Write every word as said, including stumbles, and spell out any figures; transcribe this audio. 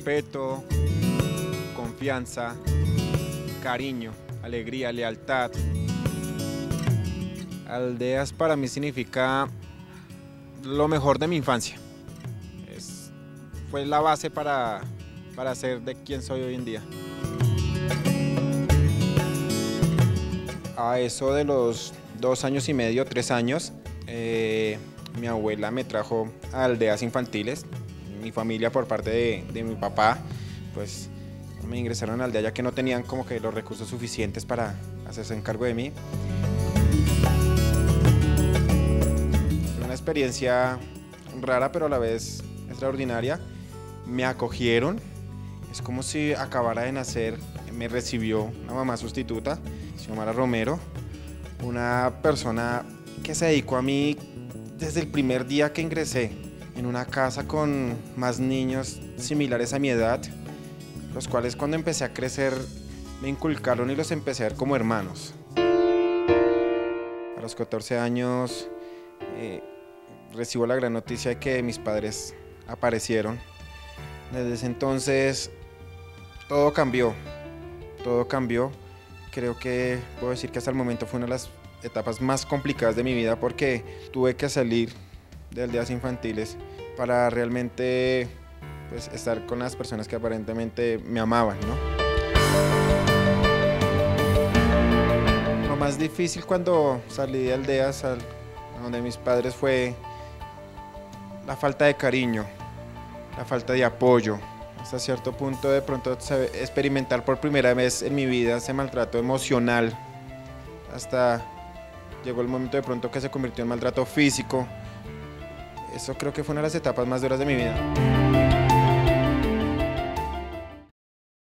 respeto, confianza, cariño, alegría, lealtad. Aldeas para mí significa lo mejor de mi infancia. Es, fue la base para, para ser de quien soy hoy en día. A eso de los dos años y medio, tres años, eh, mi abuela me trajo a aldeas infantiles. Mi familia por parte de, de mi papá, pues me ingresaron a aldea ya que no tenían como que los recursos suficientes para hacerse encargo de mí. Fue una experiencia rara pero a la vez extraordinaria. Me acogieron, es como si acabara de nacer. Me recibió una mamá sustituta, Xiomara Romero, una persona que se dedicó a mí desde el primer día que ingresé, en una casa con más niños similares a mi edad, los cuales cuando empecé a crecer me inculcaron y los empecé a ver como hermanos. A los catorce años eh, recibo la gran noticia de que mis padres aparecieron. Desde ese entonces todo cambió, todo cambió. Creo que puedo decir que hasta el momento fue una de las etapas más complicadas de mi vida porque tuve que salir de aldeas infantiles para realmente pues, estar con las personas que aparentemente me amaban, ¿no? Lo más difícil cuando salí de aldeas a donde mis padres fue la falta de cariño, la falta de apoyo. Hasta cierto punto de pronto experimentar por primera vez en mi vida ese maltrato emocional. Hasta llegó el momento de pronto que se convirtió en maltrato físico. Eso creo que fue una de las etapas más duras de mi vida.